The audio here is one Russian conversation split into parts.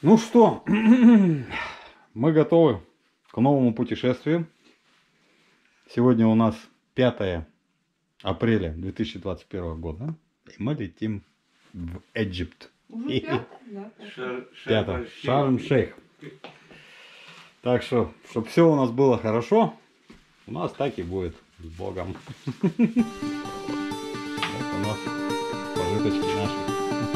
Ну что, мы готовы к новому путешествию. Сегодня у нас 5 апреля 2021 года. И мы летим в Египет. Шарм-Шейх. Так что, чтобы все у нас было хорошо, у нас так и будет. С Богом. Вот у нас пожиточки наши.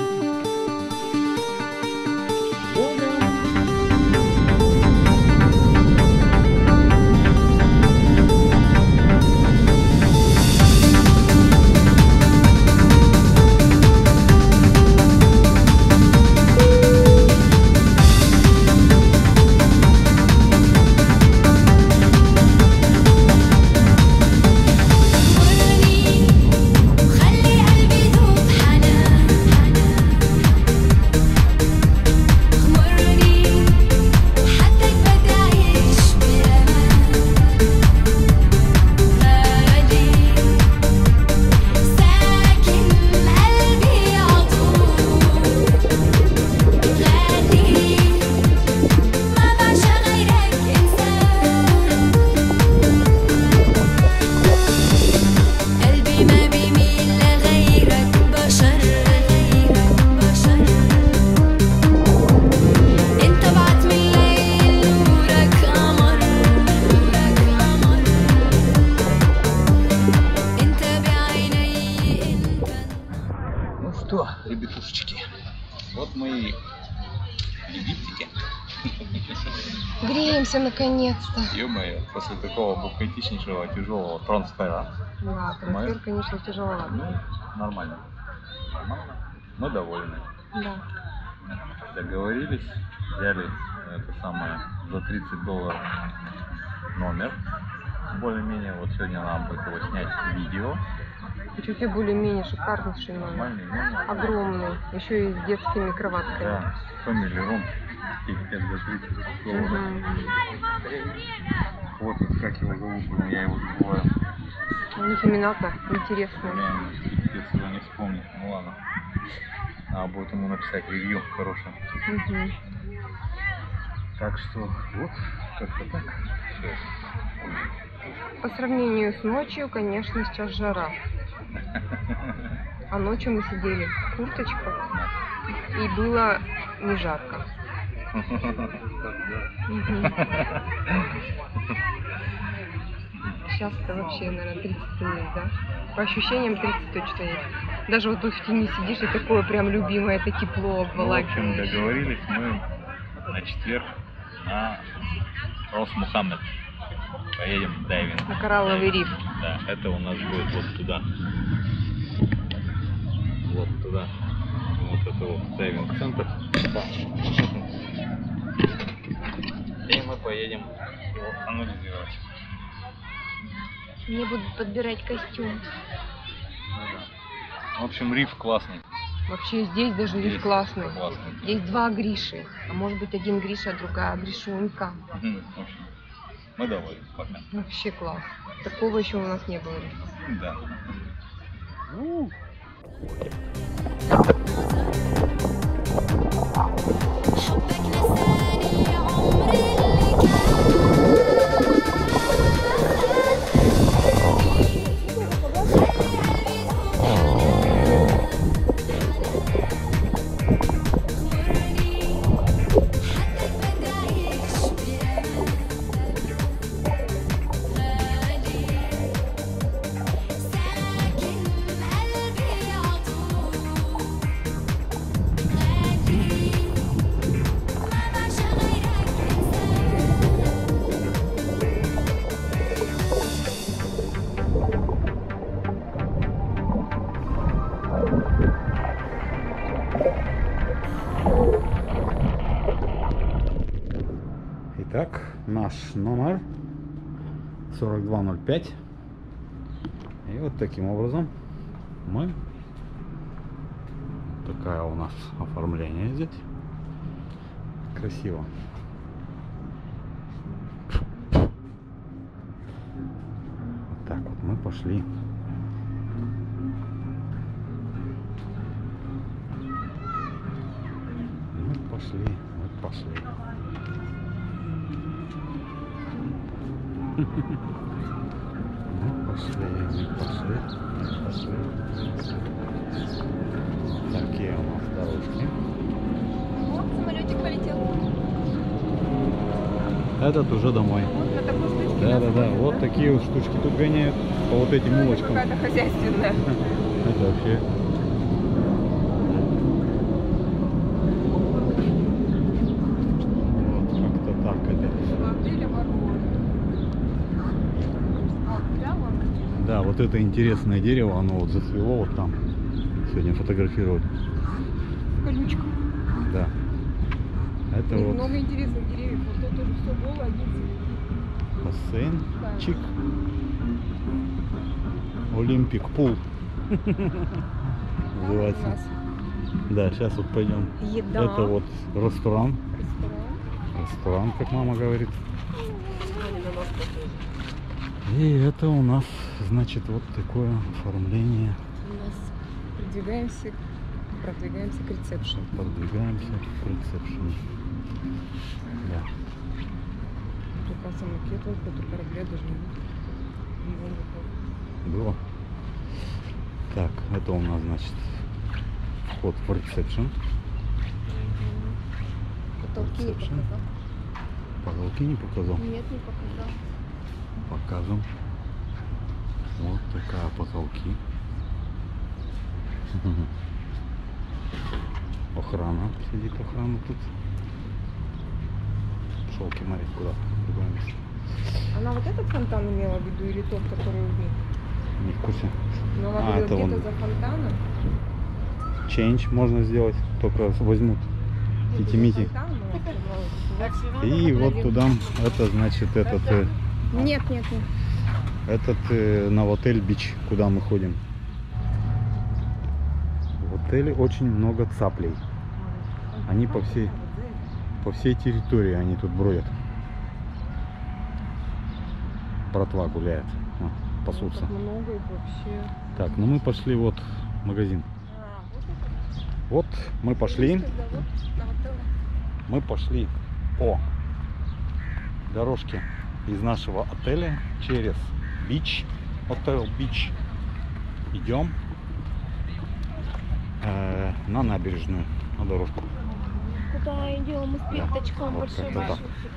Что, ребятушечки, вот мы и в Египтике. Греемся наконец-то. Ё-моё, после такого букетичнейшего тяжелого трансфера. Да, трансфер, конечно, тяжеловато. Ну, нормально. Нормально. Мы довольны. Да. Договорились, взяли это самое за $30 номер. Более-менее, вот сегодня нам будет его снять видео. Чуть-чуть более-менее шикарнейший номер. Нормальный номер. Огромный. Еще и с детскими кроватками. Да, family room. $5 за $30. Вот как его зовут, я его забываю. У них имена-то интересные. Я его не вспомню. Ну ладно. Надо будет ему написать ревью хорошее. Так что вот, как-то так. Все. По сравнению с ночью, конечно, сейчас жара. А ночью мы сидели в курточках, и было не жарко. Сейчас это вообще, наверное, 30 есть, да? По ощущениям 30 точно есть. Даже вот тут в тени сидишь, и такое прям любимое, это тепло обволакивает. Ну, в общем, договорились мы на четверг на Рос Мухаммед. Поедем в дайвинг. На коралловый риф. Да, это у нас будет вот туда. Вот туда. Вот это вот дайвинг-центр. И мы поедем его анализировать. Мне будут подбирать костюм. В общем, риф классный. Вообще здесь даже риф классный. Классный. Есть два Гриши. А может быть один Гриша, а другая Гришунька. В общем, мы довольны пока. Вообще класс. Такого еще у нас не было. Да. Итак, наш номер 4205. И вот таким образом мы. Такая у нас оформление здесь. Красиво. Вот так вот мы пошли. Мы пошли вот Пошли. Ну, пошли. Такие у нас дорожки. Вот самолетик полетел. Этот уже домой. Вот на такой штучке. Да. Вот такие вот штучки тут гоняют по вот этим улочкам. Какая-то хозяйственная. Это вообще. Как-то так это. Да, вот это интересное дерево, оно вот зацвело вот там. Сегодня фотографировали. Колючка. Да. Это И вот много интересных деревьев. Вот тут тоже все было, один цветет. бассейн. Да. Чик. Олимпик пул. У Называется. нас Да, сейчас вот пойдем. еда. Это вот ресторан. Ресторан. Ресторан, как мама говорит. Они на нас похожи. И это у нас, значит, вот такое оформление. У нас продвигаемся к ресепшену. Продвигаемся к ресепшену. Да. Тут как раз макет, вот эту корабле даже не Было. Так, это у нас, значит, вход в ресепшн. Потолки не Ресепшн. показал. Потолки не показал. Нет, не показал. Покажем. Вот такая потолки. Охрана. Сидит охрана тут. Пошел Кемарик куда-то. В другое место. Она вот этот фонтан имела в виду или тот, который у них? Не в курсе. Но она А, говорила, это где-то он. за фонтаном. Change можно сделать. Только возьмут. Где-то Тити-мити. за фонтаном, но И вот туда, это значит этот, Нет. этот Новотель Бич, куда мы ходим. В отеле очень много цаплей. Они по всей территории они тут бродят. Братва гуляет, пасутся. Так много их вообще. Так, ну мы пошли вот в магазин. Вот мы пошли. Мы пошли по дорожке из нашего отеля через бич, отель бич. Идем на набережную, на дорожку. Куда идем? Мы с Да, пятачком вот большой. как-то так.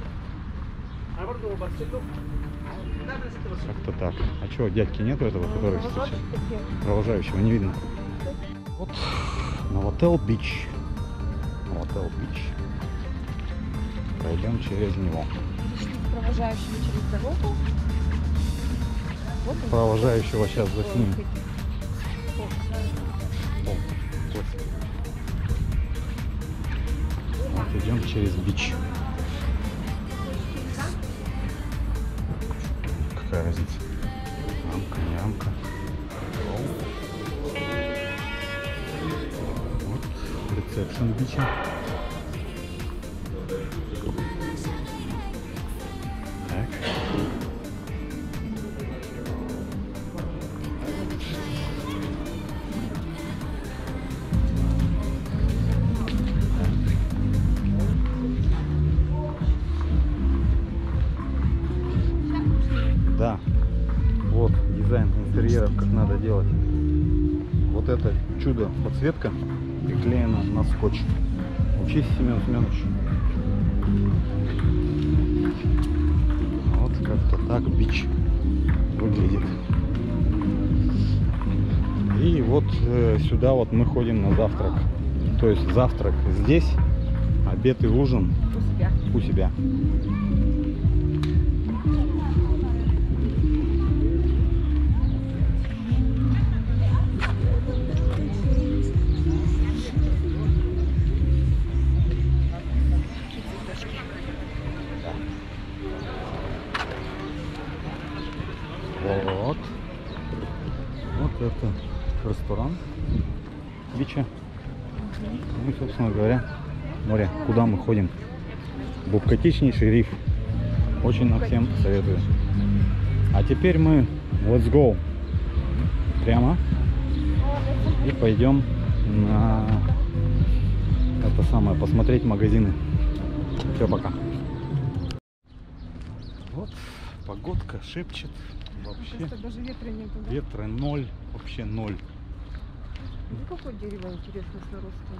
Как-то так. А что, дядьки нету этого, который встречает? Провожающего не видно. Вот Новотель Бич. Новотель Бич. Пройдем через него. Провожающими через дорогу. Вот он. Провожающего сейчас заснимем. Вот идем через бич. Какая разница? Ямка, не ямка. Вот ресепшн бича. Так. Да, вот дизайн интерьеров, как надо делать. Вот это чудо подсветка приклеена на скотч. Учись, Семен Семенович. Вот как-то так бич выглядит. И вот сюда вот мы ходим на завтрак. То есть завтрак здесь, обед и ужин у себя. Вот. Вот это ресторан бича. Ну и, собственно говоря, море, куда мы ходим. Букатичнейший риф. Очень нам всем советую. А теперь мы let's go прямо и пойдем на это самое, посмотреть магазины. Все, пока. Вот, погодка шепчет. Вообще Просто даже ветра нету, да? ветра 0, вообще 0. Ну какое дерево интересно с наростом?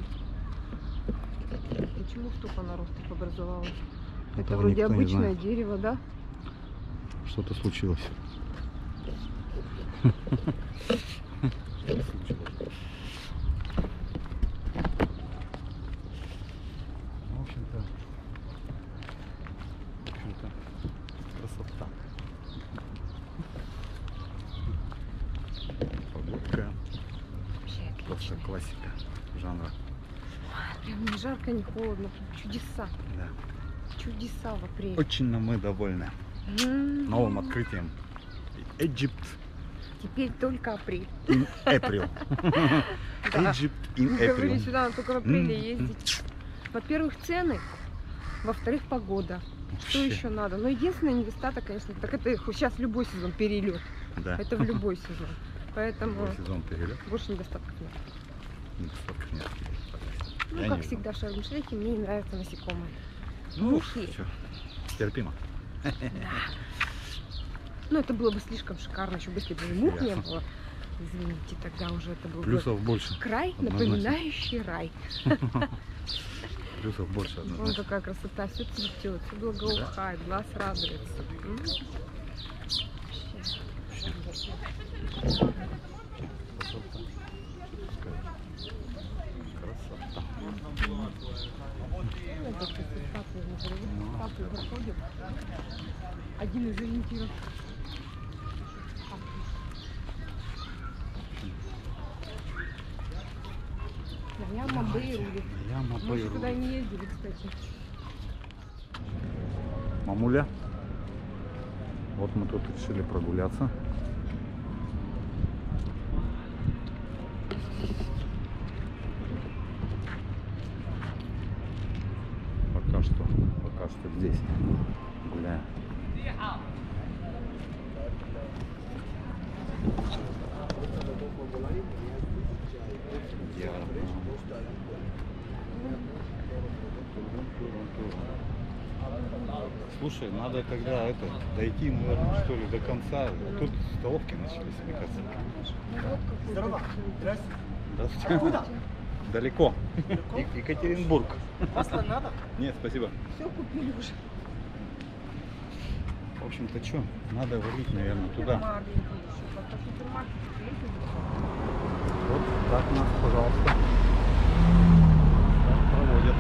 Почему столько наростов образовалось? Это Этого вроде никто не обычное знает. дерево, да? Что-то случилось. В общем-то, красота. Погодка. Вообще Просто отлично. классика жанра. Прям не жарко, не холодно. Прям чудеса. Да. Чудеса в апреле. Очень мы довольны новым открытием. Egypt Теперь только апрель. in April. Да. Egypt in Говорю, April. сюда надо только в апреле ездить. Во-первых, цены. Во-вторых, погода. Что Вообще, еще надо? Но единственный недостаток, конечно, так это сейчас любой сезон перелет. да. Это в любой сезон. Поэтому Какой сезон перелет? больше недостатков нет. Недостатков нет. Ну, Я как не всегда, в Шарм-эль-Шейхе мне не нравятся насекомые. Ну, Мухи. всё, терпимо. Ну, это было бы слишком шикарно, еще бы, если бы и мух не Ясно. было. Извините, тогда уже это был бы Плюсов больше. край, однозначно. напоминающий рай. Плюсов больше Вон однозначно. какая красота, все цветет, все благоухает, глаз радуется. Красота. Один из ориентиров. Яма Бейрули. Яма Мы еще туда Бейрули. не ездили, кстати. Мамуля. Вот мы тут решили прогуляться. Пока что здесь гуляем. Слушай, надо тогда дойти, наверное, что ли, до конца. А тут столовки начались, мне кажется. Здравствуйте. Далеко. Екатеринбург. Масло надо? Нет, спасибо. Все купили уже. В общем-то, что, надо валить, наверное, туда. Вот так нас, пожалуйста, так проводят.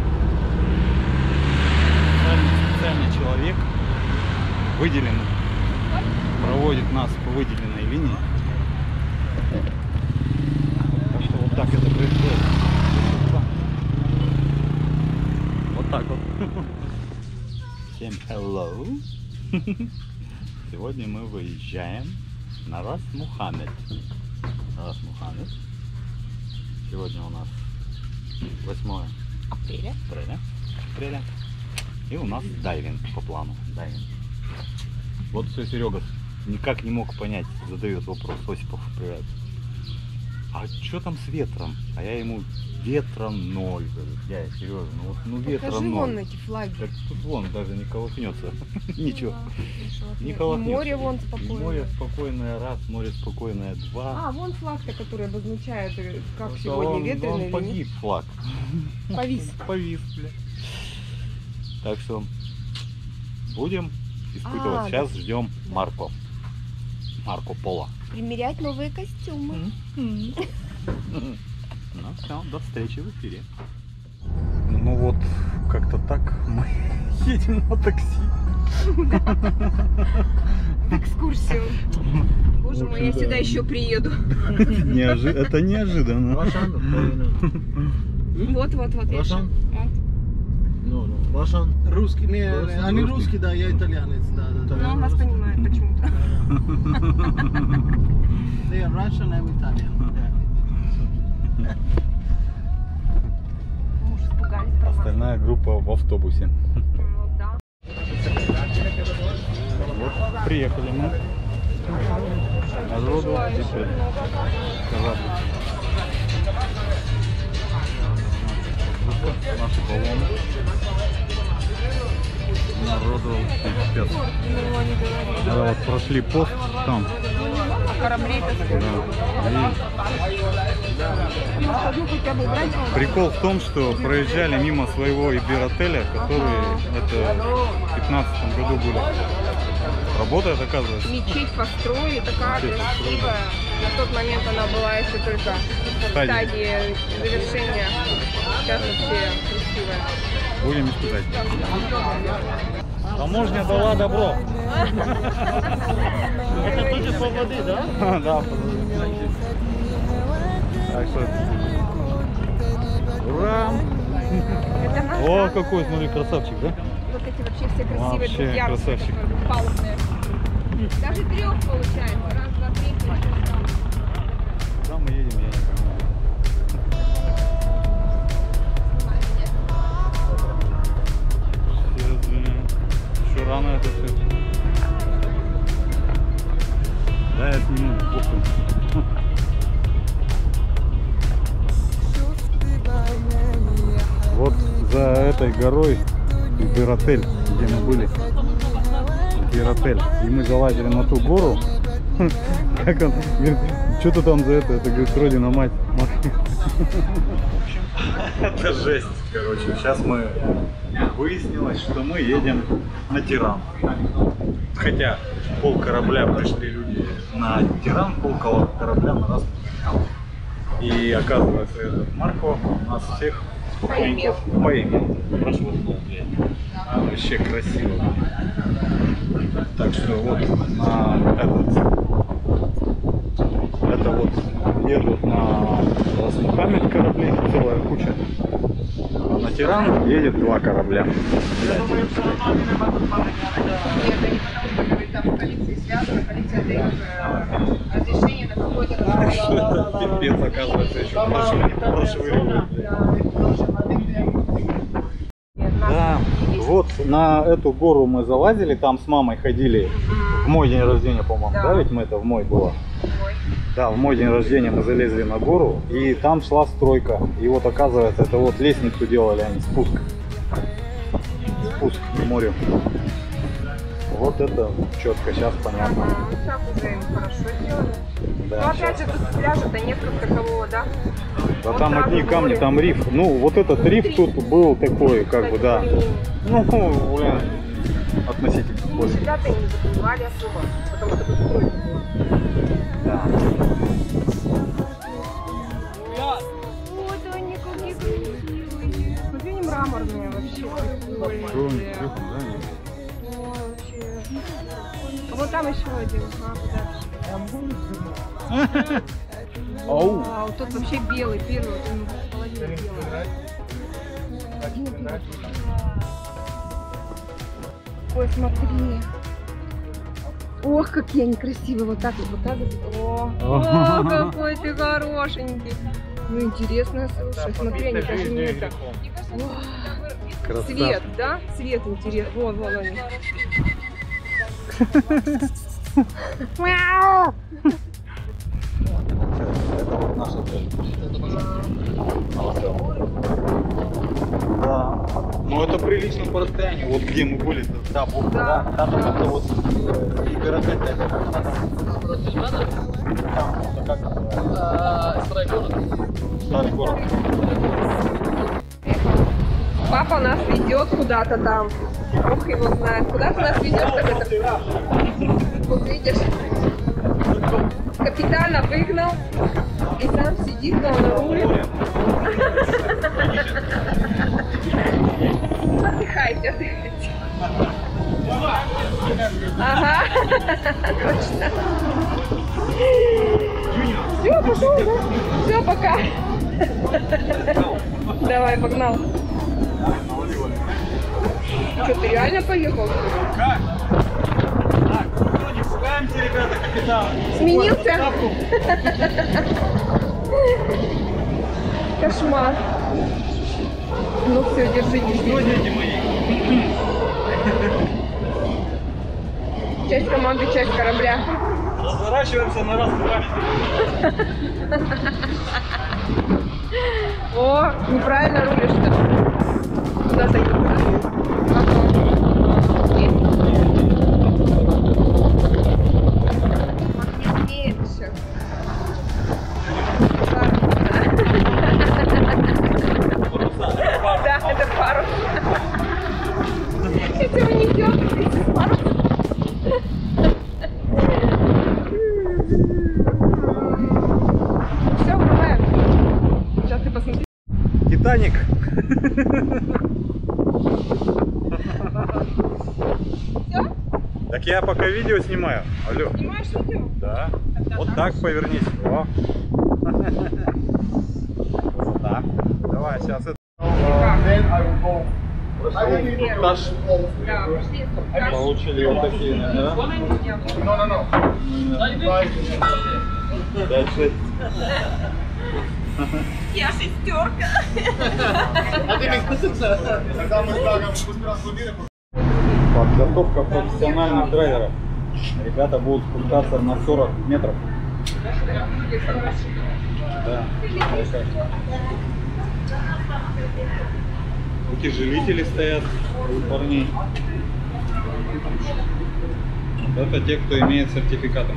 Специальный человек выделен, проводит нас по выделенной линии. Так что вот так это происходит. Вот так вот. Всем hello. Сегодня мы выезжаем на Рас Мухаммед. Рас Мухаммед. Сегодня у нас 8 апреля. И у нас дайвинг по плану. Дайвинг. Вот все Серега никак не мог понять, задает вопрос Осипов. Привет. А что там с ветром? А я ему: ветром 0. Говорю, Сережа, ну ветра Покажи 0. вон эти флаги. Так тут вон даже не колыхнется. Ничего. Не И колыхнется. море вон И спокойно. море спокойное раз, море спокойное два. А, вон флаг-то, который обозначает, как Это сегодня ветрено он или погиб, флаг. нет. Повис. Повис, бля. Так что будем испытывать. А, Сейчас да. ждем Марко Поло. Примерять новые костюмы. Ну все, до встречи в эфире. Ну вот, как-то так мы едем на такси. В экскурсию. Боже мой, я общем-то, сюда еще приеду. Это неожиданно. Вот. Russian? Вот. No, no. Russian? Русский. Не, они Русский. русский, да, я итальянец, да. Но он нас понимает почему-то. They are Russian, I'm Italian. Муж испугались про нас. Остальная группа в автобусе. Ну да. Вот, приехали мы. Народу теперь корабль. Наши баллоны. опаздывал. Пипец. Да, вот прошли пост там. Кораблей Прикол в том, что проезжали мимо своего Ибир-отеля, который это в 15 году были. Работает, оказывается. Мечеть построили, такая красивая. На тот момент она была еще только в стадии завершения. Сейчас вообще красивая. Будем испытать. Таможня дала добро. Это тоже по воды, да? Да. Так что... Ура! Это наш, О, да? какой, смотри, красавчик, да? Вот эти вообще все красивые Вообще двухъярусные, красавчик. которые палубные. Даже 3 получается. Раз, два, 3. Куда мы едем, я не понимаю. Еще рано это все. Да, я сниму, похуй. Вот за этой горой Ибир-отель, где мы были. Ибир-отель. И мы залазили на ту гору. Как он говорит, что ты там за это говорит, родина мать. Это жесть, короче. Сейчас мы выяснилось, что мы едем на Тиран. Хотя пол корабля пришли люди на Тиран, пол корабля на нас. И оказывается, этот Марко нас всех спокойненько поимел. Прошло, блядь. Вообще красиво. Так что вот на это вот едут на Рас Мухаммед корабли, целая куча. А на Тиран едет 2 корабля. Пипец, оказывается, еще прошвыривает. Да, вот на эту гору мы залазили, там с мамой ходили в мой день рождения, по-моему, да, ведь мы это в мой было. Да, в мой день рождения мы залезли на гору, и там шла стройка. И вот оказывается, это вот лестницу делали они, спуск к морю. Вот это четко, сейчас понятно. Ну так уже им хорошо сделали. Да, Но опять же тут пляжа-то нет как такового, да? да Вот там сразу одни камни, море. там риф. Ну, вот этот риф тут был такой, как бы, да. Ну, блин, относительно И больше. ребята не забывали особо, потому что тут стройка была. Да. Вот они какие красивые. Смотри, они мраморные вообще. Прикольные. Ой, вообще. А вот там еще один. Подальше. Ау. Вау, тот вообще белый, первый. Вот он половина белая. Ой, смотри. Ох, какие они красивые. Вот так вот. О, какой ты хорошенький. Ну, интересно, слушай. Смотри, они даже не это. О, цвет, да? Цвет интересный. Вон они. Мяу! Это вот наша цель. Да. Ну это прилично по расстоянию. Вот где мы были, да, бухта, да. Там это вот Ибир-отель. Старый город. Папа нас ведет куда-то там. Бог его знает. Куда ты нас ведешь, так это? Вот видишь, капитана выгнал и сам сидит там на руле. Отдыхайте, отдыхайте. Ага, точно. Все, пошел, да? Все, пока. Давай, погнал. Что, ты реально поехал? Как? Так, не пугаемся, ребята, капитан. Сменился? Кошмар. Ну все, держи, держи. Дети мои. Часть команды, часть корабля. Разворачиваемся на раз, два. О, неправильно рулишь-то. Куда-то не Так я пока видео снимаю. Алло. Снимаешь видео? Да. Вот так повернись. О. Да. Давай, сейчас это. Да, пошли. Получили вот такие, да? 5-6. Я шестерка. Подготовка профессиональных драйверов. Ребята будут спускаться на 40 метров. Да. Утяжелители стоят у парней. Вот это те, кто имеет сертификаты.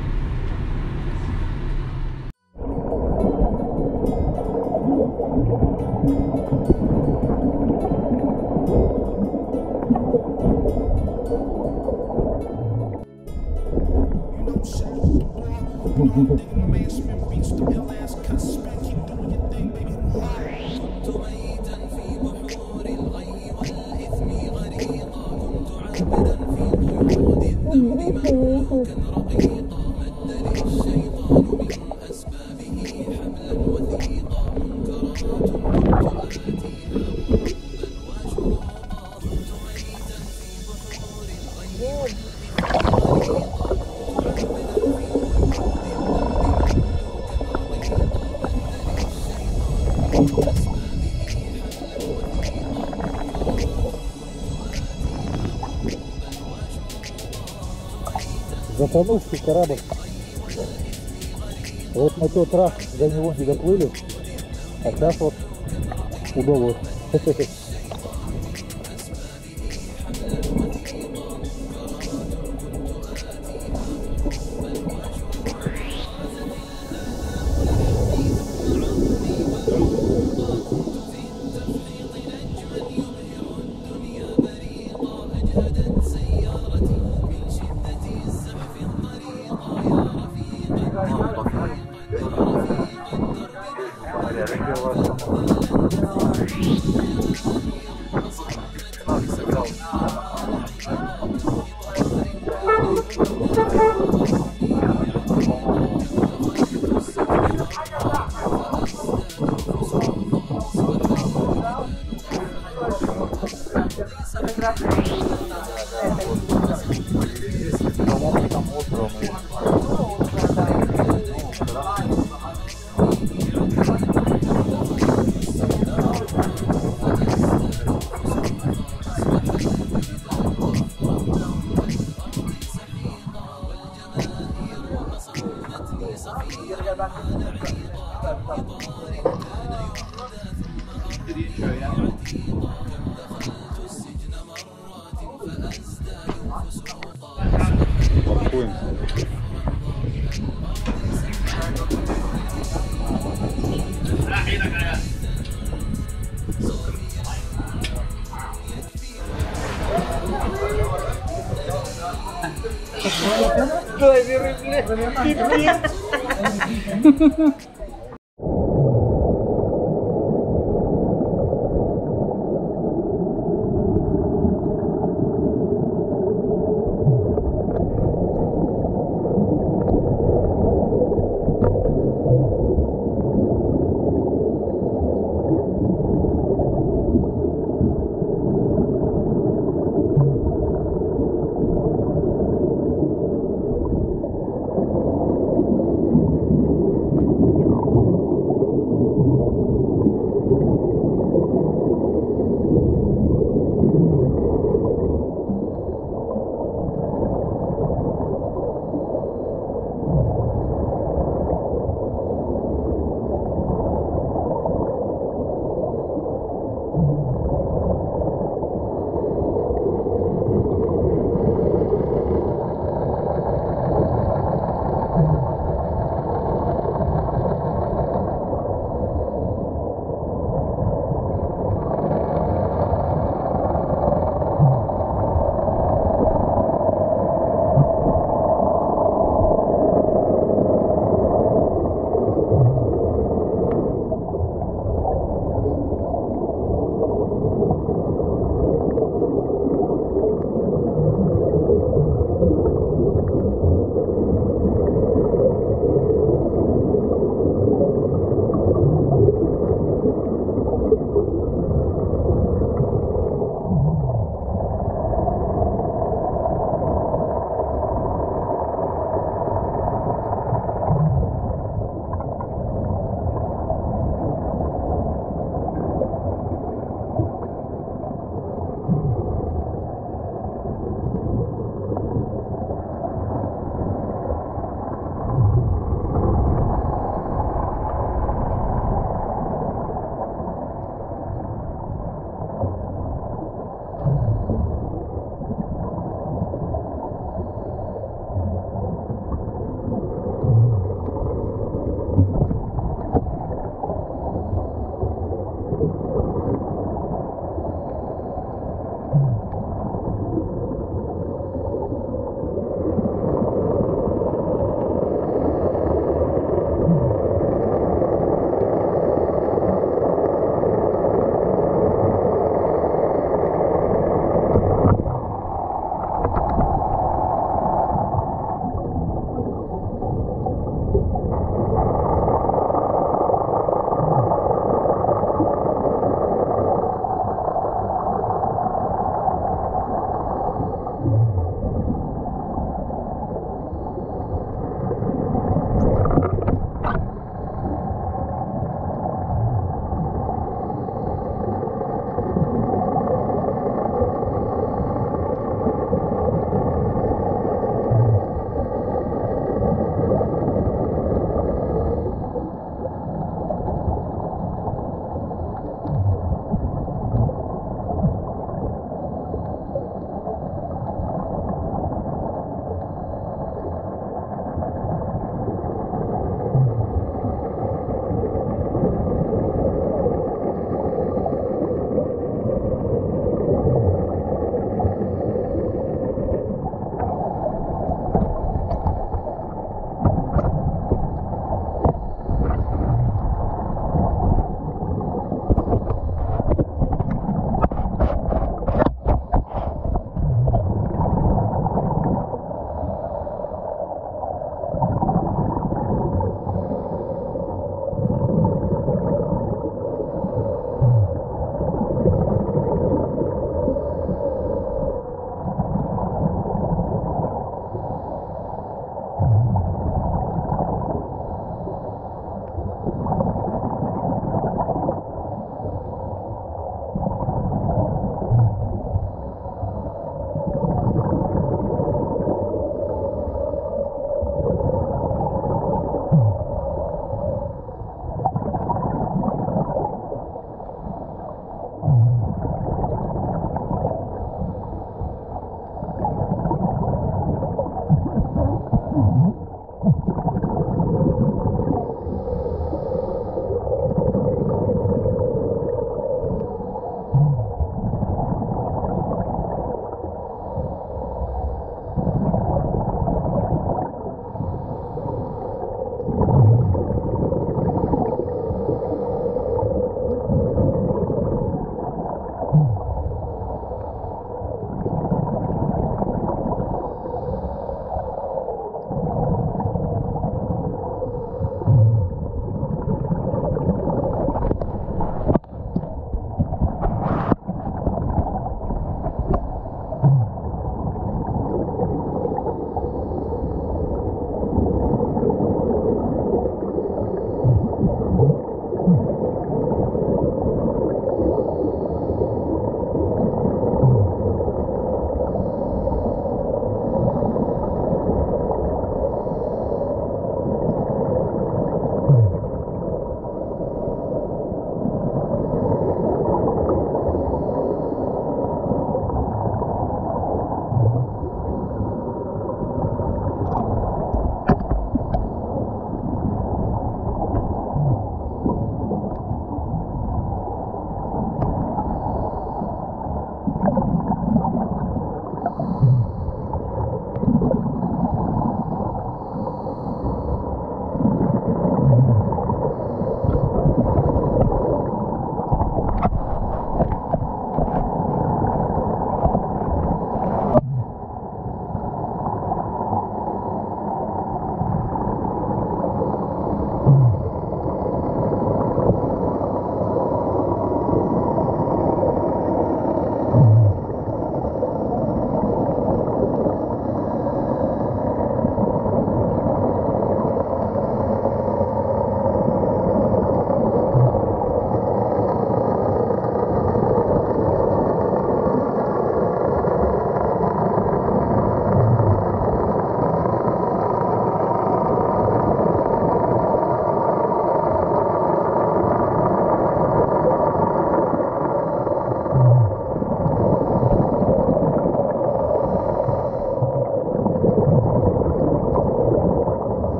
Затонувший корабль. Вот на тот раз до него не доплыли, а сейчас вот удалось. Паркуемся.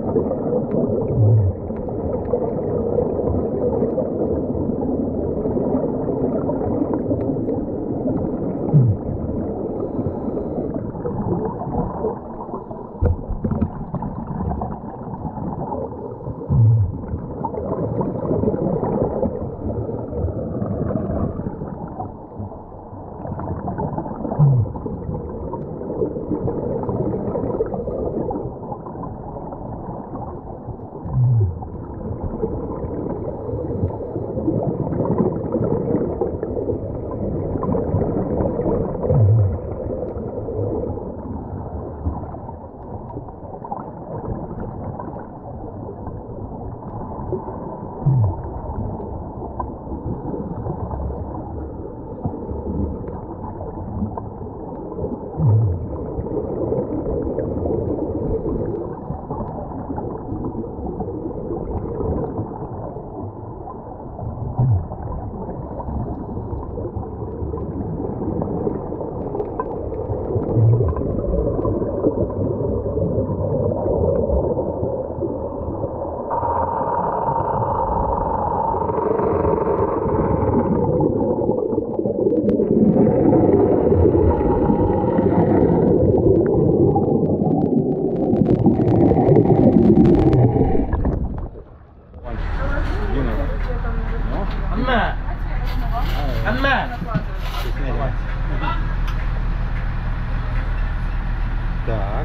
Так.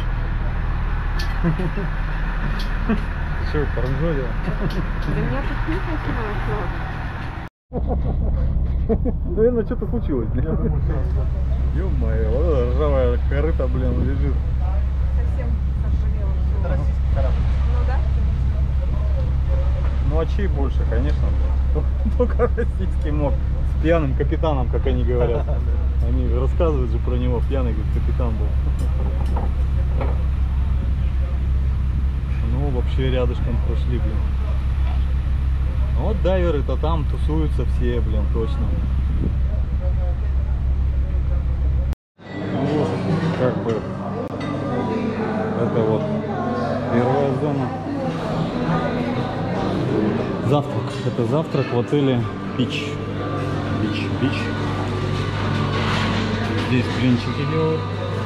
Что, паранжодила? Да меня тут не красиво. Наверное, что-то случилось. Ё-моё, вот эта ржавая корыта, блин, лежит. Совсем заболела. Это российский корабль. Ну да. Ну а чей больше, конечно, блин. Только российский мог. С пьяным капитаном, как они говорят. Они рассказывают же про него, пьяный, говорит, капитан был. Ну, вообще рядышком прошли, блин. Вот дайверы-то там тусуются все, блин, точно. Ну, как бы, это вот первая зона. Завтрак. Это завтрак в отеле Бич. Бич. Здесь блинчики делают.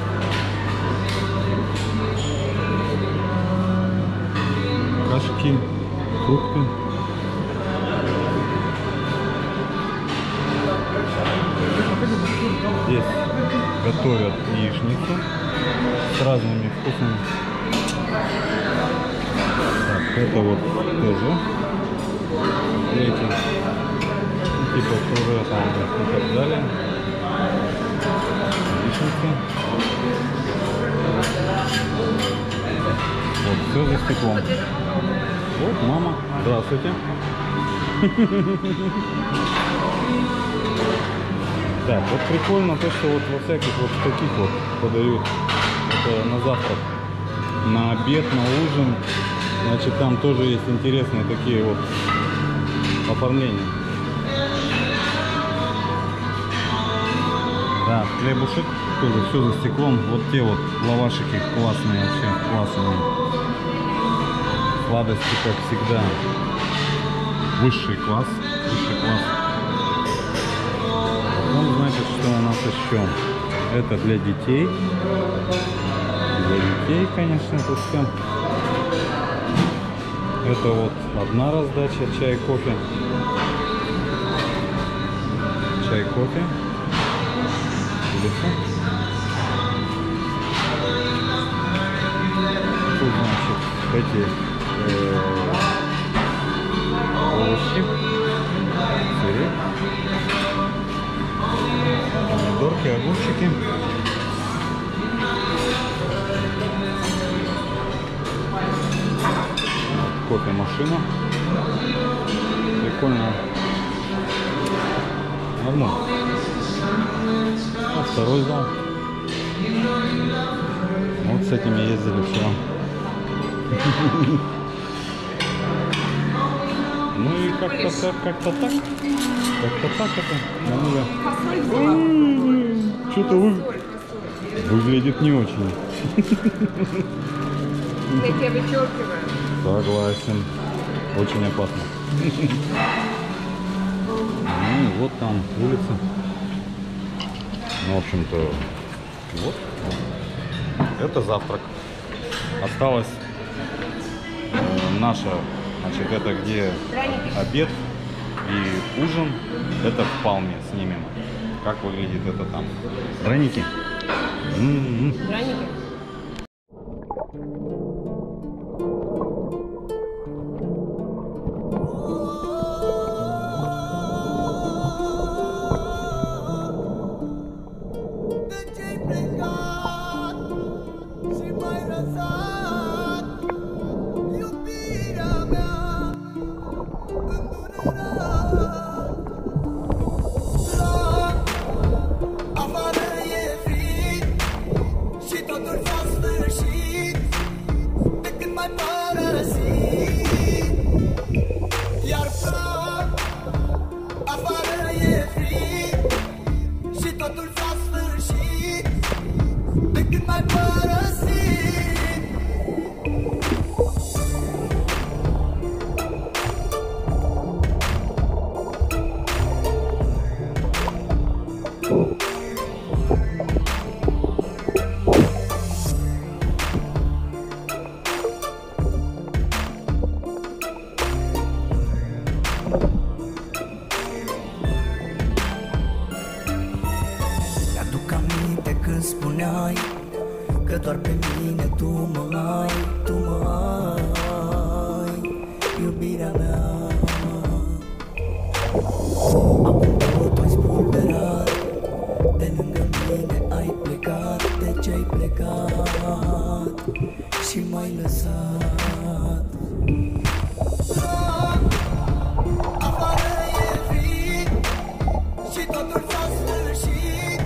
Кашки, фрукты. Здесь готовят яичницу с разными вкусами. Так, это вот тоже. Эти, типа уже там и так далее. Яичница. Вот, все за стеклом. Вот мама. Здравствуйте. Так, вот прикольно то, что вот во всяких вот таких вот подают это на завтрак, на обед, на ужин. Значит, там тоже есть интересные такие вот оформления. Да, хлебушек, тоже все за стеклом. Вот те вот лавашики классные, вообще классные. Сладости, как всегда, высший класс. Потом, значит, что у нас еще? Это для детей. Для детей, конечно, это все. Это вот одна раздача, чай, кофе. Чай, кофе. Тут, значит, эти овощи, сыры, помидорки, огурчики. Кофемашина. Прикольно. Нормально. А второй зал. Вот с этими ездили вчера. Ну и как-то так это мануля. Что-то выглядит не очень. Мы тебя вычеркиваем. Согласен. Очень опасно. Ну и вот там улица. Ну, в общем-то, вот. Это завтрак. Осталось наша, значит, это где обед и ужин. Это в Палме снимем. Как выглядит это там. Драники. Драники. Spuneai că doar pe mine tu mă ai, iubirea mea. Acum totul-i spulberat, de lângă mine ai plecat. De ce ai plecat și m-ai lăsat? Afară e frig și totul s-a sfârșit.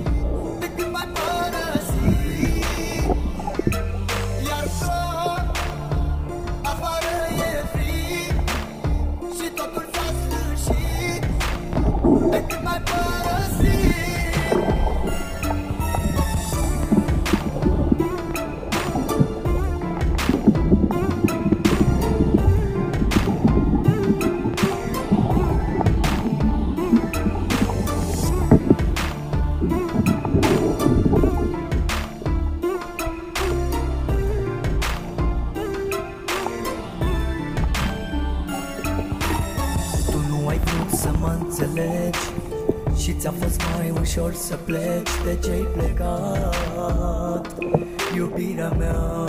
Și ți-a fost mai ușor să pleci. De ce-ai plecat, iubirea mea?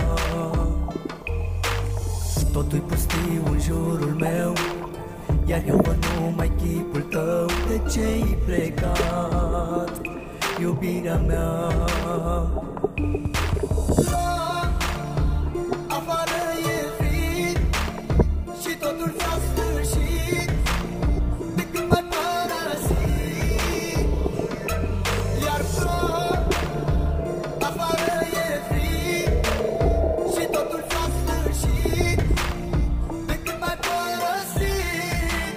Totul-i pustiu în jurul meu, iar eu văd numai chipul tău. De ce-ai plecat, iubirea mea? Afară e frig și totul s-a sfârșit. De când m-ai părăsit, iar afară e frig și totul s-a sfârșit. De când m-ai părăsit,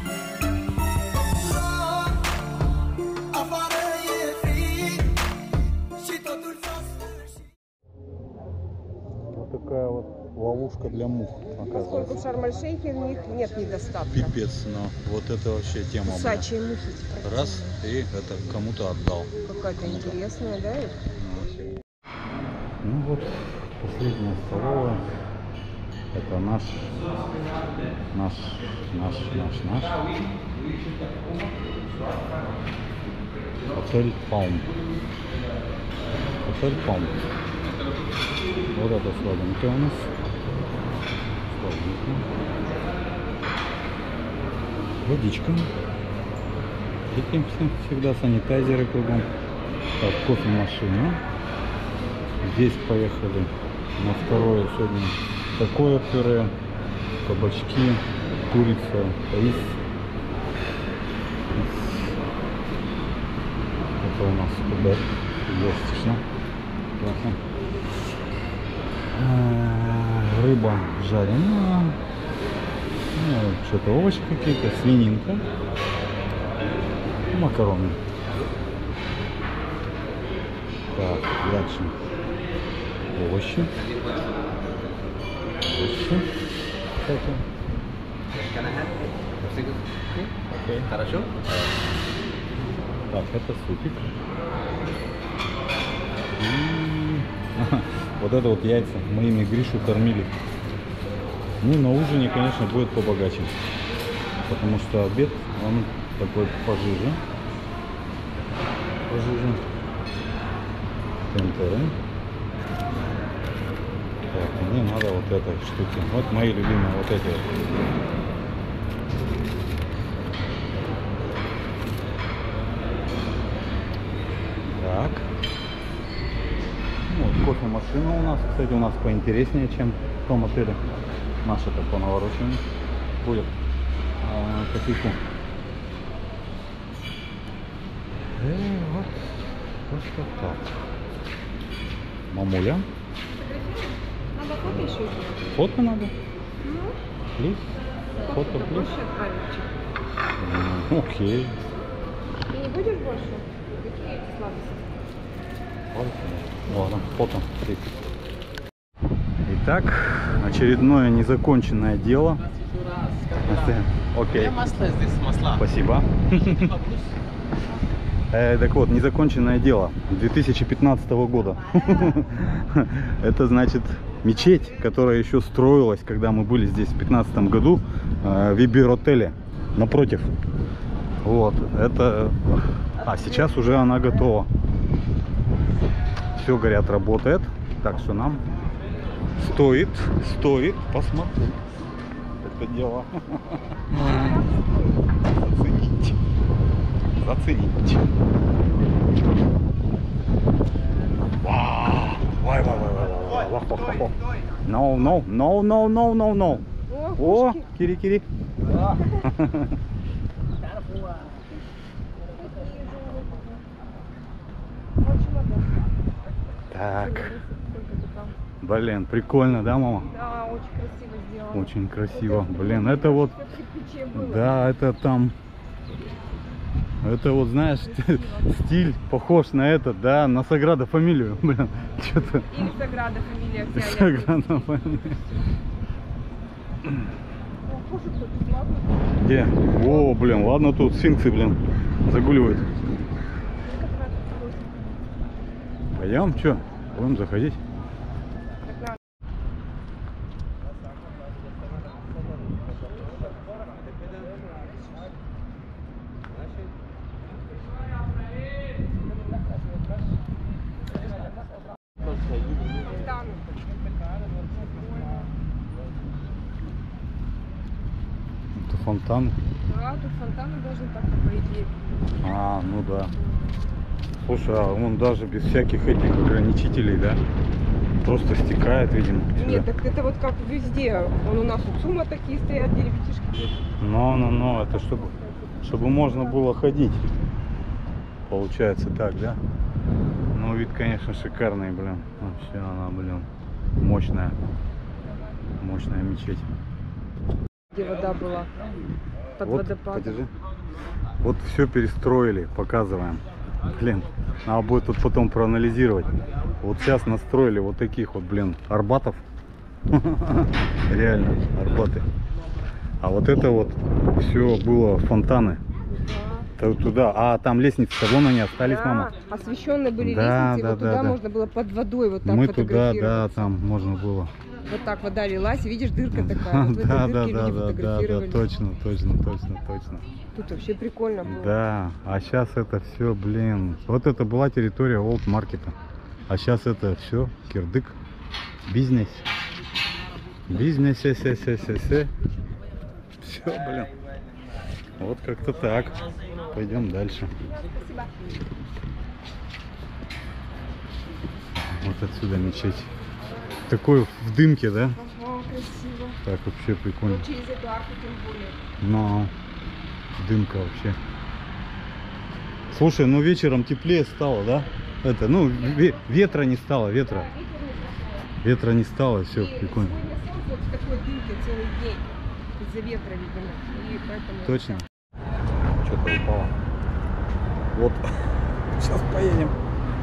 afară e frig și totul s-a sfârșit. Вот такая вот ловушка для мух, Поскольку в оказывается. Шарм-эль-Шейхе в них нет недостатка. Пипец, но вот это вообще тема. Бля. Кусачие мухи. Раз, и это кому-то отдал. Какая-то интересная, да? Ну вот, последняя столовая. Это наш. Отель Палм. Отель Палм. Вот это сладенькое у нас. Сладенькое. Водичка. Таким всегда санитайзеры кругом. Так, кофемашина. Здесь поехали на второе сегодня такое пюре, кабачки, курица, рис. Это у нас куда естично. Рыба жареная. Ну, что-то овощи какие-то, свининка. Макароны. Так, дальше овощи. Окей. Хорошо? Так, это супик. И вот это вот яйца. Мы ими Гришу кормили. Ну, на ужине, конечно, будет побогаче. Потому что обед, он такой пожиже. Тен-терен. Так, мне надо вот этой штуки. Вот мои любимые, вот эти вот. Так. Вот кофемашина у нас. Кстати, у нас поинтереснее, чем в том отеле. Наша-то по наворочению будет кофейку. Вот просто так. Мамуля. Надо фото еще сделать. Фото надо? Ну, Плиз? Фото, плиз? больше отправить. Окей. Ты не будешь больше? Какие эти сладости? Ладно, фото. Итак, очередное незаконченное дело. Окей. Спасибо. Так вот, незаконченное дело 2015 года. Это значит мечеть, которая еще строилась, когда мы были здесь в 2015 году в Ибер-отеле напротив. Вот, это... А сейчас уже она готова. Все, говорят, работает. Так что нам стоит посмотреть это дело. Заценить. No. О, кири-кири. Так. Блин, прикольно, да, мама? Да, очень красиво сделано. Очень красиво. Блин, это вот... Да, это там... Это вот, знаешь, стиль похож на этот, да, на Саграда Фамилию. Блин, что-то... Или Саграда Фамилия взяли. Саграда Фамилия. Где? О, блин, ладно, тут сфинксы, блин, загуливают. Пойдем, что? Будем заходить. Это фонтан. Да, тут фонтаны должны так, по идее. А, ну да. Слушай, а он даже без всяких этих ограничителей, да? Просто стекает, видимо. Нет, так это вот как везде. Вон у нас у ЦУМа такие стоят, где ребятишки. Но, это чтобы можно было ходить. Получается так, да? Ну, вид, конечно, шикарный, блин. Вообще она, блин, мощная. Мощная мечеть. Где вода была под Вот, водопадом. подержи. Вот все перестроили, показываем. Блин, надо будет тут потом проанализировать. Вот сейчас настроили вот таких вот, блин, Арбатов. Реально, Арбаты. А вот это вот все было фонтаны. Туда. А там лестницы, вон они остались, Да, мама. освещенные были Да, лестницы, да, вот да, туда да. можно было под водой вот так Мы туда, фотографироваться. да, там можно было. Вот так вода лилась, и видишь, дырка такая. Вот в этой Да, дырке люди фотографировали. точно. Тут вообще прикольно было. Да, а сейчас это все, блин. Вот это была территория Олд Маркета. А сейчас это все кирдык. Бизнес. Все, блин. Вот как-то так. Пойдем дальше. Вот отсюда мечеть. Такой в дымке, да? Ага, красиво. Так вообще прикольно. Ну, через эту арку тем более. Но дымка вообще. Слушай, ну вечером теплее стало, да? Это, ну, ветра не стало, ветра. Ветра не стало, все И прикольно. сегодня солнце вот в такой дымке целый день. Из-за ветра, видимо. И поэтому... Точно. Что-то упало. Вот. Сейчас поедем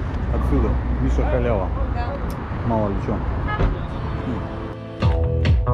отсюда. Миша халява. Да. Мало ли что.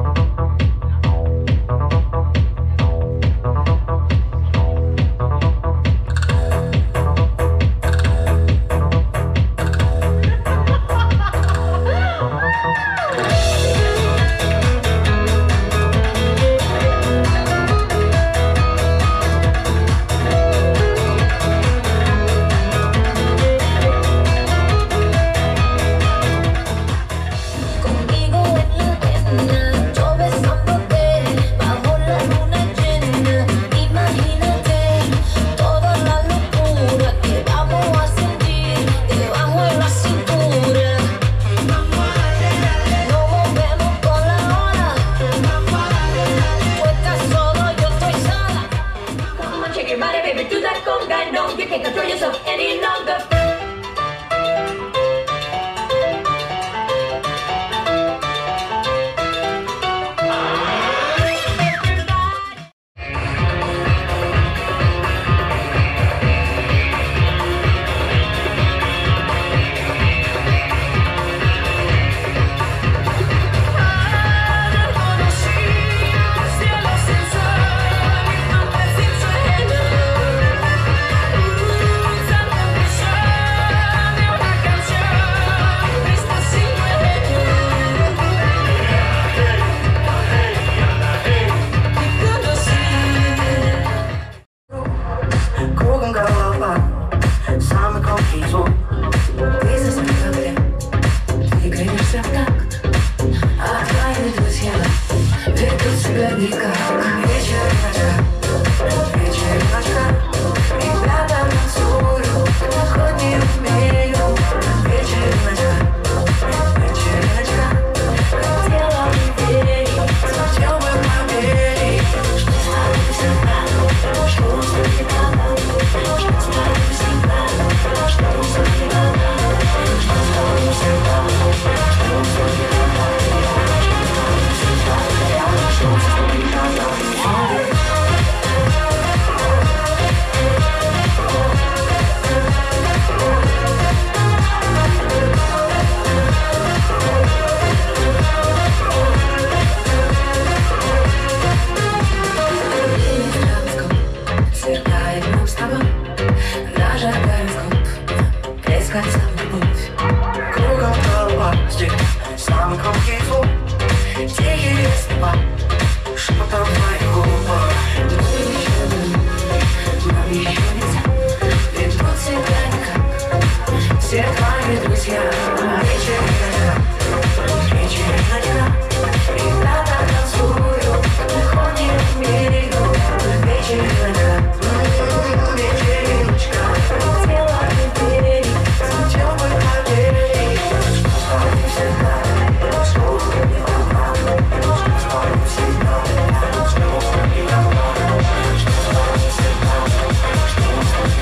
никак. Вечериночка, ребята танцуют, хоть не умеют. Вечериночка, хотела бы верить, хотел бы поверить. Что с тобой всегда, что с тобой всегда, что с тобой всегда, что с тобой всегда, что с тобой всегда, что с тобой сверкает нам с тобой, наш гороскоп, плескается в любовь. Кругом толпа, здесь самый громкий звук, тихие слова, шепотом твоих губ. Нам еще нельзя, ведут себя никак, все твои друзья. Вечериночка, ребята танцуют, хоть не умеют. Вечериночка, хотела бы верить, хотел бы поверить. Что с тобой всегда, что с тобой всегда, что с тобой всегда, что с тобой всегда, что с тобой всегда, что с тобой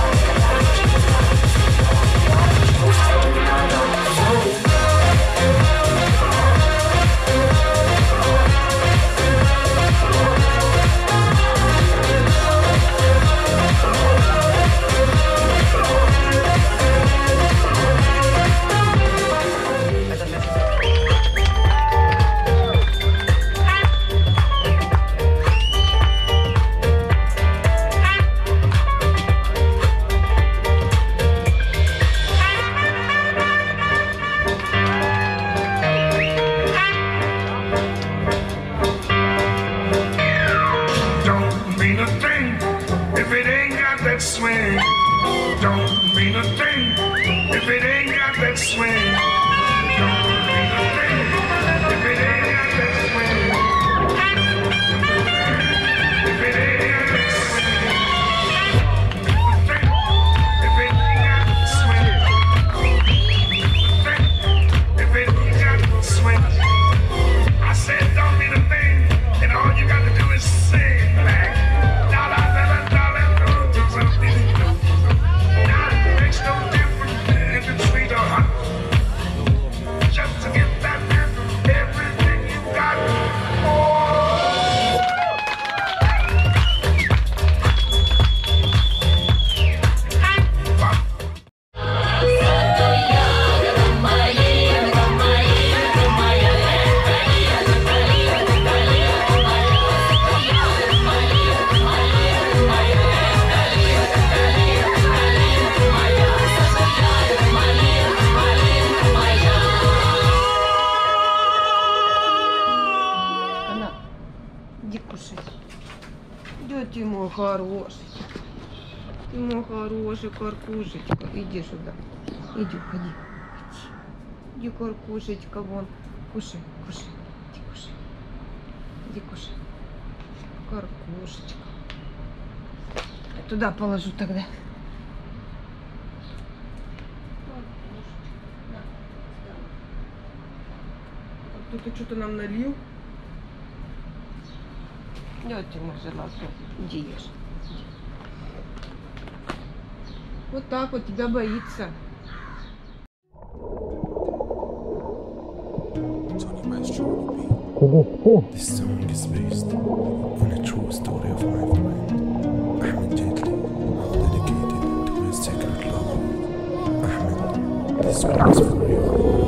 swing. Don't mean a thing if it ain't got that swing. Don't mean a thing if it ain't got that swing. If it ain't got that swing. If it ain't got that swing. If it ain't got that swing. I said don't mean a thing, and all you got to do is sing back. Ты мой хороший. Ты мой хороший каркушечка. Иди сюда. Иди, ходи. Иди, каркушечка, вон. Кушай, кушай. Иди, кушай. Иди, кушай. Каркушечка. Я туда положу тогда. Кто-то что-то нам налил. Вот ты мой золотой. Иди ешь. Вот так вот тебя боится. This song is based on a true story of my friend Ahmed Jadli, dedicated to his sacred love. Ahmed, this one is for you.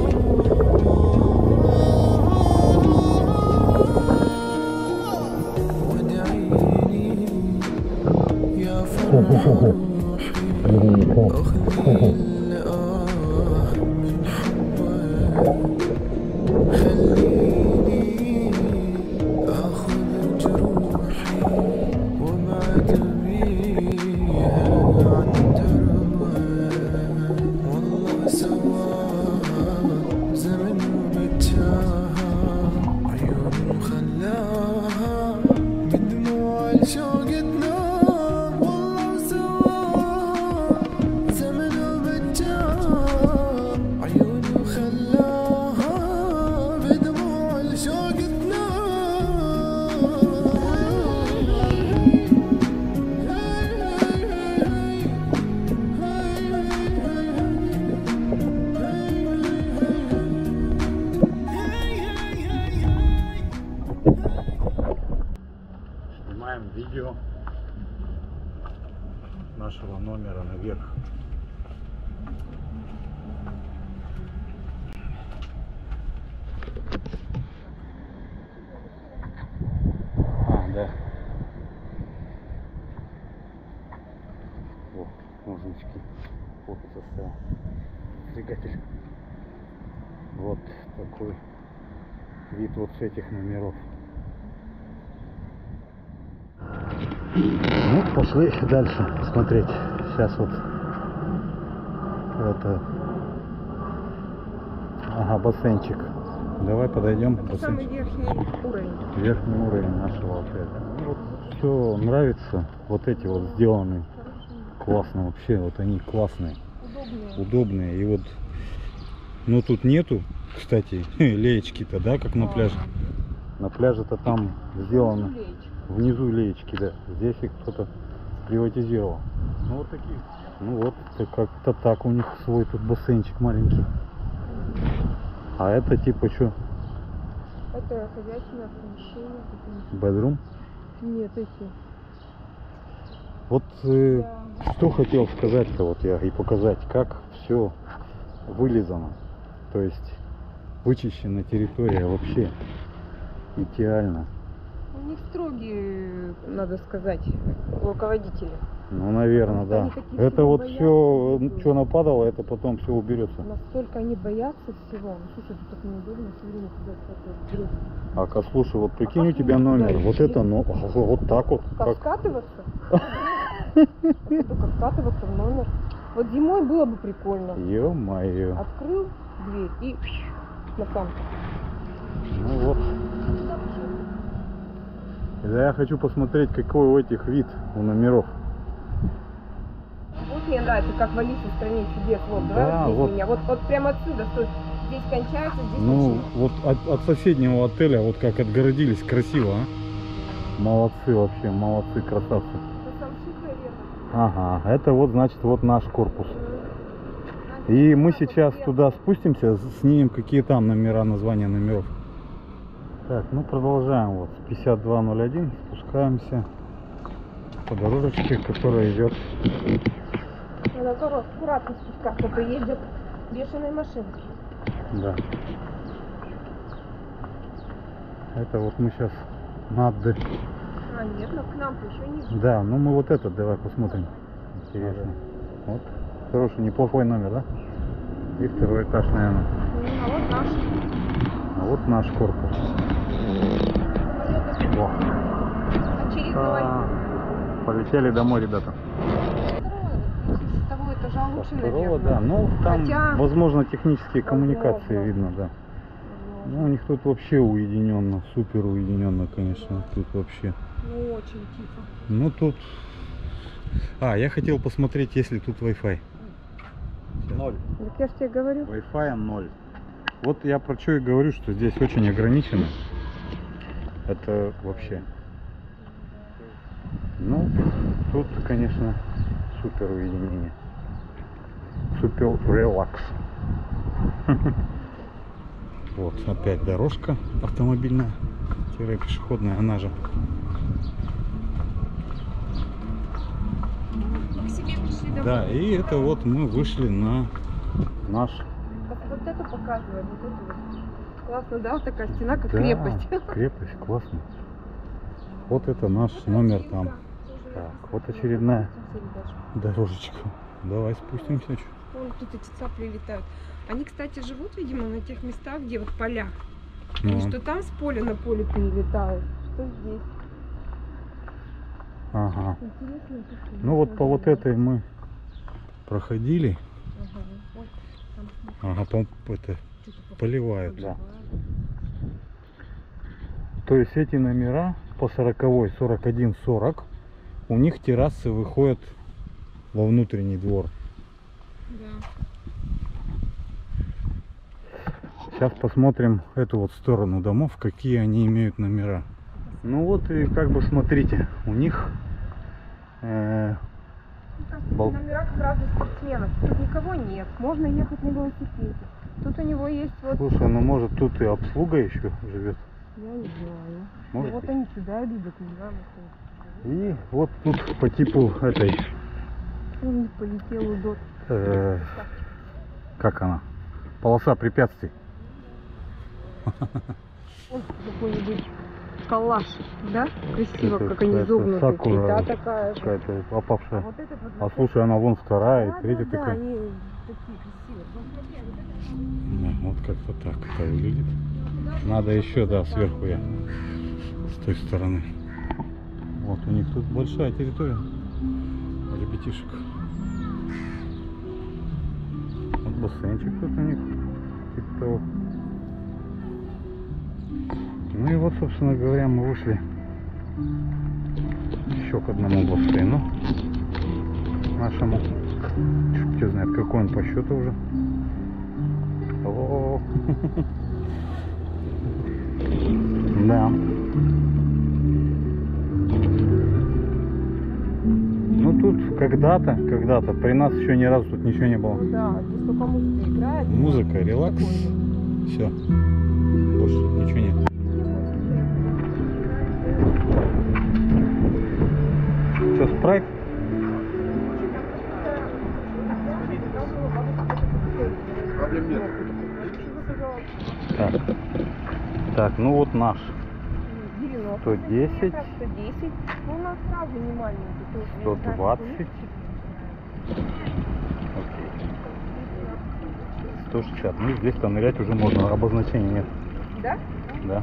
زمن بتاها عيون خلاها продолжаем видео нашего номера наверх. Да. Вот, мужички. Вот застрял. Двигатель. Вот такой вид вот с этих номеров. Ну, пошли дальше смотреть. Сейчас вот это. Ага, бассейнчик. Давай подойдем. Это самый верхний уровень. Верхний уровень нашего отеля. Ну, вот все нравится. Вот эти вот сделаны классно вообще. Вот они классные. Удобные. И вот, ну тут нету, кстати, леечки-то, да, как на пляже. На пляже-то там сделано. Внизу леечки, да. Здесь их кто-то приватизировал. Ну вот такие. Ну вот, как-то так у них свой тут бассейнчик маленький. А это типа что? Это хозяйственное помещение. Бедрум? Нет, эти. Вот что хотел сказать-то вот я и показать, как все вылизано. То есть вычищена территория вообще идеально. У них строгие, надо сказать, руководители. Ну, наверное, да. Они такие Это всего вот боятся все, друг друга. что нападало, это потом все уберется. Настолько они боятся всего. Ну, слушай, это так неудобно, все время куда-то. А слушай, вот прикинь, как у тебя они номер, туда вот шли? это, ну, вот так вот. Как Как... скатываться? Как скатываться в номер. Вот зимой было бы прикольно. Ё-моё. Открыл дверь и на самку. Ну вот. Да, я хочу посмотреть, какой у этих вид у номеров. Вот мне нравится, как в Алисе в стране чудес. Вот, Да, давай вот здесь вот. меня. Вот прямо отсюда, стой. Здесь кончается, здесь Ну, начинается. вот от соседнего отеля, вот как отгородились, красиво, а? Молодцы вообще, молодцы, красавцы. Это самшит, наверное. Ага, это вот, значит, вот наш корпус. И мы сейчас туда спустимся, снимем, какие там номера, названия номеров. Так, ну продолжаем. Вот 5201 спускаемся по дорожечке, которая идет. Надо тоже аккуратно спускаться, а то ездят бешеные машинки. Да. Это вот мы сейчас на Д. А, нет, но к нам-то еще не. Да, ну мы вот этот давай посмотрим. Интересно. Вот. Хороший, неплохой номер, да? И второй этаж, наверное. А вот наш. А вот наш корпус. О. Очередной. Полетели домой, ребята. С того этажа лучше, Второго, наверное. да. Ну, там, Хотя- возможно, технические коммуникации Возможно. видно, да. Ну, у них тут вообще уединенно, супер уединенно, конечно. Тут вообще. Ну, очень тихо. Ну, тут... А, я хотел посмотреть, есть ли тут Wi-Fi. 0. Так я же тебе говорю. Wi-Fi 0. Вот я про что и говорю, что здесь очень ограничено. Это вообще. Ну, тут, конечно, супер уединение. Супер релакс. Вот опять дорожка автомобильная, пешеходная, она же. Мы к себе пришли домой. Да, и это вот мы вышли на наш. Вот это показывает, вот это вот. Классно, да? Вот такая стена, как Да, крепость. крепость, классно. Вот это наш номер там. Так, вот очередная дорожечка. Давай спустимся. чуть. Вон тут эти цапли летают. Они, кстати, живут, видимо, на тех местах, где вот поля. Ну, И что там с поля на поле перелетают, что здесь. ага. Интересно, как Ну вот по вот этой мы проходили. Ага. Ой, там Ага, это что-то поливают. Да. поливают. То есть эти номера по 40-й, 41, 40, у них террасы выходят во внутренний двор. Да. Сейчас посмотрим эту вот сторону домов, какие они имеют номера. Ну вот и как бы смотрите, у них Бол- Номера как раз для спортсменов. Тут никого нет. Можно ехать на велосипеде. Тут у него есть вот... слушай, ну может тут и обслуга еще живет. Я не знаю. Может Ну, вот быть. они сюда идут, так не знаю. И вот тут по типу этой, Он полетел удот. как она, полоса препятствий. Какой-нибудь коллаж, да? Красиво, Это как они какая-то изогнуты. сакура, Цвета такая же. какая-то опавшая. Вот этот вот А слушай, она вон вторая, да, и третья да, да, такая. они такие красивые. Ну, вот как-то так это выглядит. Надо еще, да, сверху я с той стороны. Вот у них тут большая территория ребятишек. Вот бассейнчик тут у них. Типа того. Ну и вот, собственно говоря, мы вышли еще к одному бассейну нашему. Черт знает, какой он по счету уже. О, да. Ну тут когда-то, при нас еще ни разу тут ничего не было. Ну да, здесь только музыка играет. Музыка, релакс, все. Больше тут ничего нет. Что, спрайт? Проблем нет. Так. Так, ну вот наш. 90. 110. 110. Ну у нас сразу не маленький. то есть, я не знаю, 120. Окей. 160. Ну здесь-то нырять уже можно, обозначения нет. Да? Да.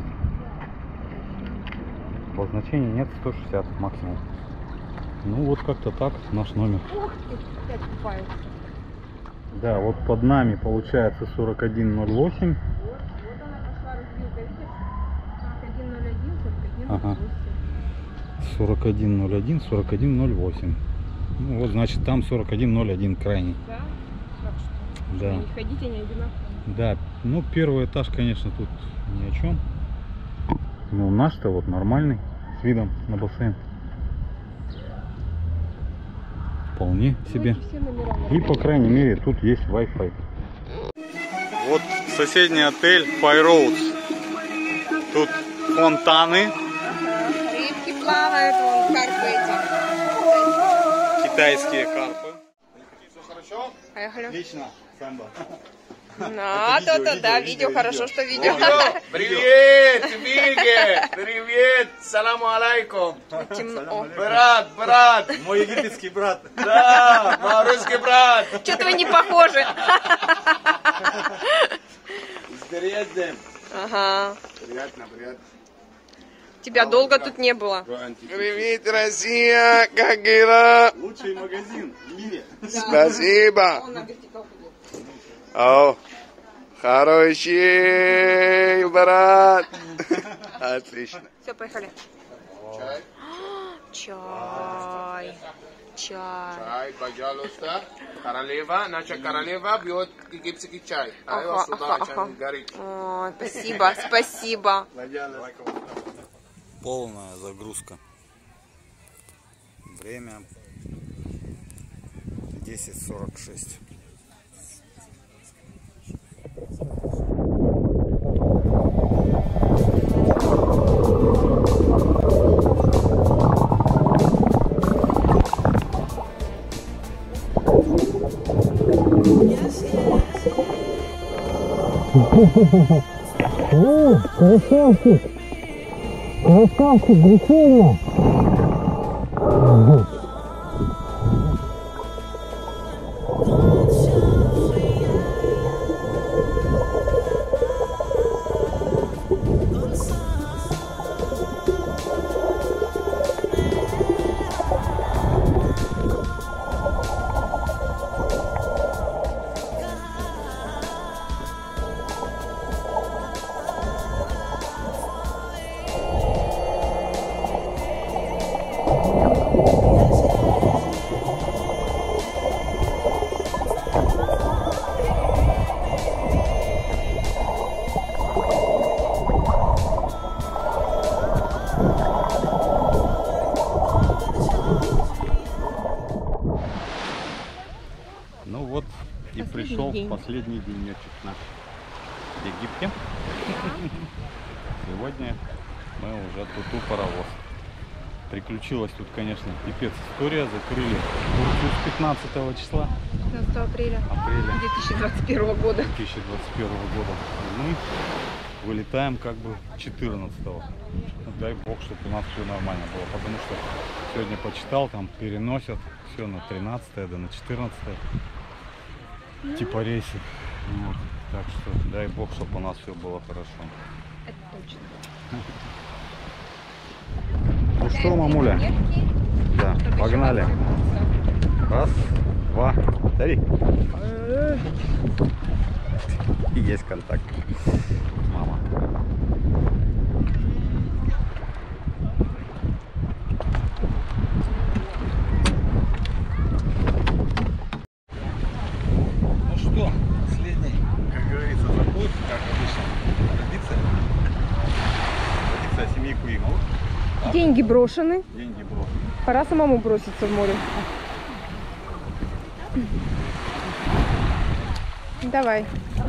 Обозначений нет, 160 максимум. Ну вот как-то так наш номер. Ух ты, опять купаются. Да, вот под нами получается 4108. Вот она пошла развилка, видишь? 4101, 4108. Ага. 4101, 4108. Ну вот значит там 4101 крайний. Да? Так что, Да. не ходите, не одинаково. Да, ну первый этаж, конечно, тут ни о чем. Ну наш-то вот нормальный, с видом на бассейн. Вполне себе. Все номера И по крайней мере тут есть Wi-Fi. Вот соседний отель Five Roads. Тут фонтаны. Рыбки плавают, вон карпы эти. Китайские карпы. Поехали. Отлично, Самбо. На, то-то, да, видео, хорошо, что видео. Привет, Виге! Привет! Саламу алейкум! Темно. Брат! Мой египетский брат. Да, мой русский брат! Что-то вы не похожи. Приятно. Ага. Приятно. Тебя долго тут не было. Привет, Россия! Как дела? Лучший магазин в мире. Спасибо! Он на вертикал ходил. О, хороший брат! Отлично. Все, поехали. Чай. Чай, пожалуйста. Королева, наша королева бьет египетский чай. Ага. О, спасибо. Полная загрузка. Время 10:46. О, красавчик! Красавчик, Грифельна! Ну вот и пришел день. последний денечек наш в Египте. Сегодня мы уже тут паровоз. Приключилась тут, конечно, пипец история. Закрыли Турцию с 15 числа 15 апреля апреля 2021 года. 2021 года. И мы вылетаем как бы 14-го. Дай бог, чтобы у нас все нормально было. Потому что сегодня почитал, там переносят все на 13-е, да на 14-е. Типа рейсы. Вот. Так что дай бог, чтобы у нас все было хорошо. Это точно. Ну что, мамуля? Да, погнали. Раз, два, три. И есть контакт. Мама. Ну что, последний, как говорится, заход, как обычно, традиция. Традиция семьи Куимов. Деньги брошены. Деньги брошены. Пора самому броситься в море. Давай.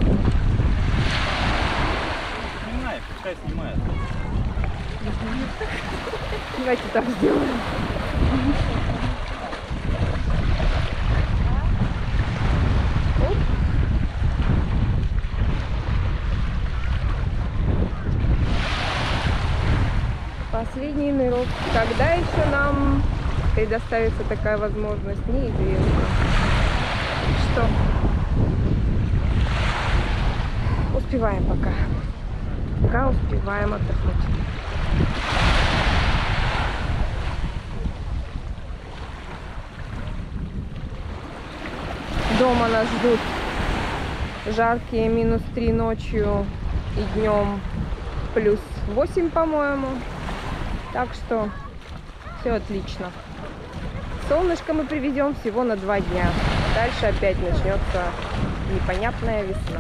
Снимай, пускай снимает. Давайте так сделаем. Оп. Последний нырок. Когда еще нам предоставится такая возможность, неизвестно. Что? Успеваем пока. Пока успеваем отдохнуть. Дома нас ждут жаркие -3 ночью и днем +8, по-моему. Так что все отлично. Солнышко мы привезем всего на 2 дня. Дальше опять начнется непонятная весна.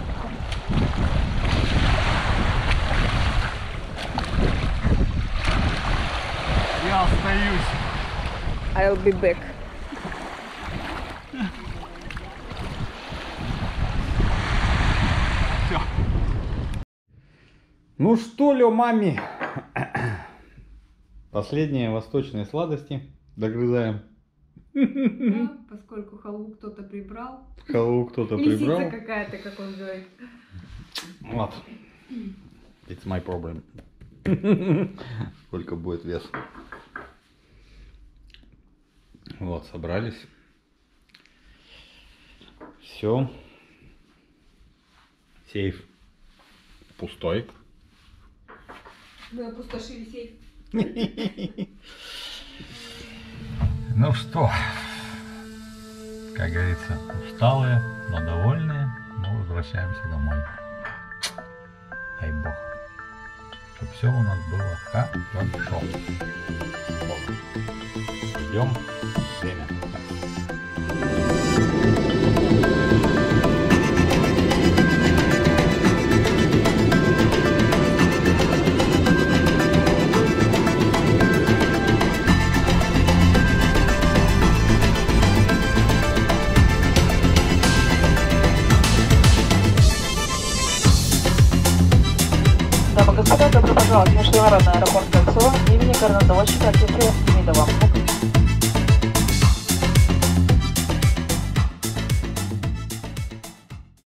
Я остаюсь. I'll be back. Все. Ну что, Лё, маме? Последние восточные сладости догрызаем. Да, поскольку халву кто-то прибрал. Халву кто-то прибрал. Лисица какая-то, как он говорит. Вот. It's my problem. Сколько будет вес. Вот, собрались. Все. Сейф пустой. Мы опустошили сейф. Ну что, как говорится, усталые, но довольные, мы возвращаемся домой. Дай бог, чтобы все у нас было хорошо. Ждем время. Дамы и господа, добро пожаловать в международный аэропорт Кольцово имени горнозаводчика Артемия Демидова.